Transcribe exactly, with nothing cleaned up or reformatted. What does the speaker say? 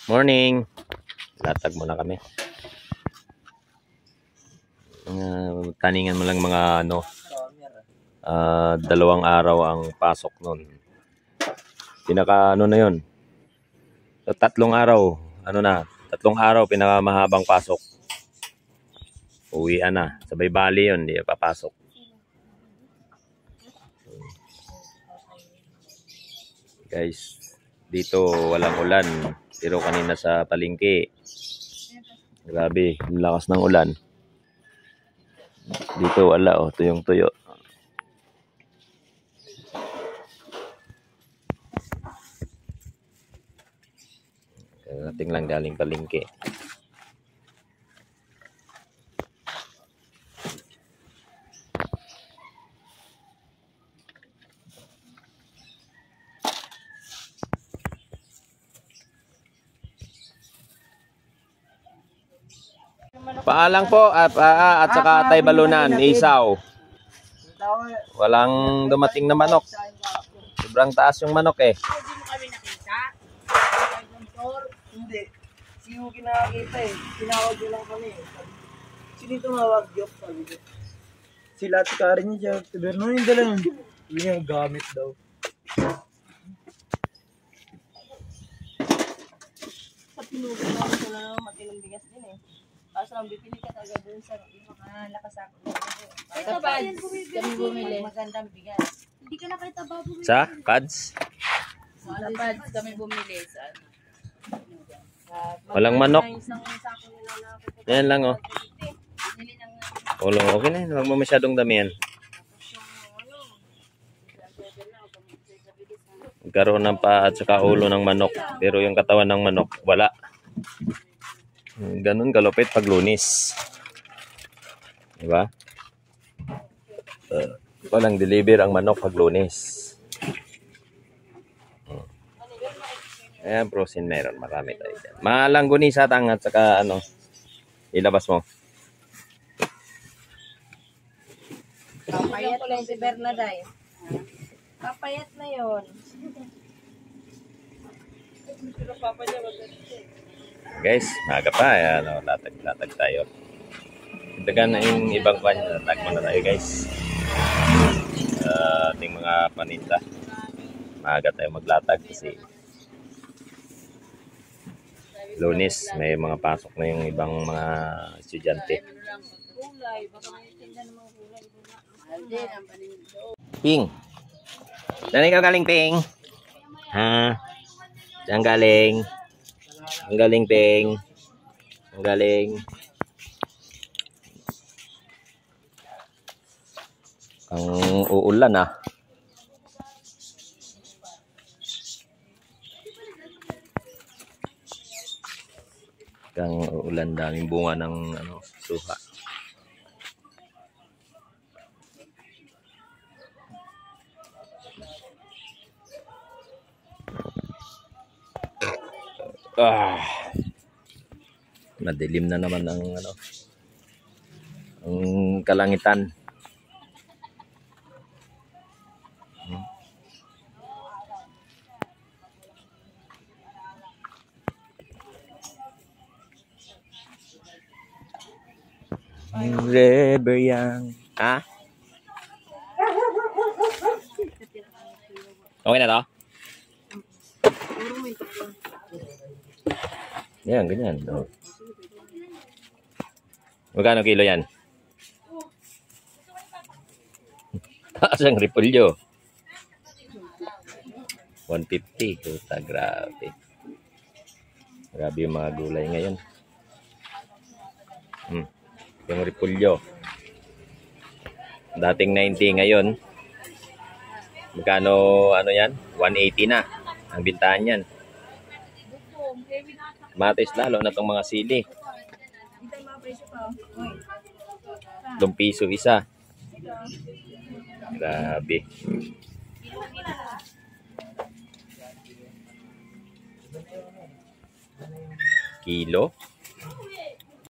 Morning. Latag muna kami. Uh, taningan mo lang mga ano, uh, dalawang araw ang pasok nun. Pinaka ano na yun. So, tatlong araw. Ano na, tatlong araw pinakamahabang pasok. Uwian na. Sabay bali yun, hindi papasok. Guys, dito walang ulan. Pero kanina sa palengke, grabe, lakas ng ulan. Dito wala, oh, tuyong tuyo. Nating lang galing palengke. Paalang po at, uh, at saka Tay Balunan, isaw. Walang dumating na manok. Sobrang taas yung manok eh. Hindi mo kami nakita? Hindi. Si Yuki nakakita eh. Tinawag nyo lang kami eh. Sino yung tumawag? Yok, sabi ko. Sila at Karen niya siya. Sabi, no, yung dala yun. Yun yung gamit daw. Sa pinugan ako sa lang matinong bigas din eh. Kaso lang bibili ka talaga dun sa makalakas ako. Ito ba? Kami bumili. Magandang bigas. Hindi ka nakita ba bumili? Sa Pads? Sa Pads kami bumili. Sa Walang manok. Yan lang oh. Ulong okay na yun. Huwag mo masyadong damihan. Magkaroon ng paa at saka ulo ng manok. Pero yung katawan ng manok, wala. Ganun kalupit pag Lunes. Diba? Uh, walang deliver ang manok pag Lunes. Hmm. Ayan, prosin meron. Marami tayo dyan. Malanggunisa tang at saka ano, ilabas mo. Papayat lang si Bernaday. Papayat na yun. Guys, maga pa. Ano, latag-latag tayo. Dagan na yung ibang pan. Latag mo na tayo guys. Uh, ating mga paninda. Maaga tayo maglatag kasi Lunes may mga pasok na yung ibang mga estudyante. Ping. Saan ikaw galing, Ping? Ha? Saan galing? Ang galing, Ping. Ang galing. Ang uulan ah. Ang uulan, daming bunga ng ano, suha. Ah. Madilim na naman ang ano, ang kalangitan. River yang. Ha? Okay na to? Yan, ganyan. Oh. Magkano kilo yan? Taas ang repolyo. one fifty. Kuta, grabe. Grabe yung mga gulay ngayon. Hmm. Yung repolyo. Dating ninety ngayon. Magkano ano yan? one eighty na. Ang bintahan yan. Matis lalo na itong mga sili. Dalawang piso isa. Grabe. Kilo.